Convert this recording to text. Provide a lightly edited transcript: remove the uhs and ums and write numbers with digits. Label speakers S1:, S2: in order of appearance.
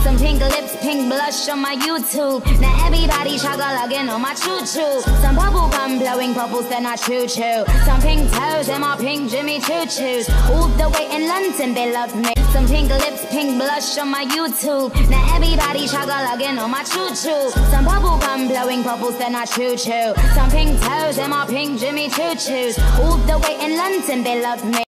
S1: Some pink lips, pink blush on my YouTube. Now everybody chocolate on my choo-choo. Some bubble gum blowing bubbles, they're not choo-choo. Some pink toes and my pink Jimmy choo-choos. All the way in London, they love me. Some pink lips, pink blush on my YouTube. Now everybody chocolate on my choo-choo. Some bubble gum blowing bubbles, they're not choo-choo. Some pink toes and my pink Jimmy choo-choos. All the way in London, they love me.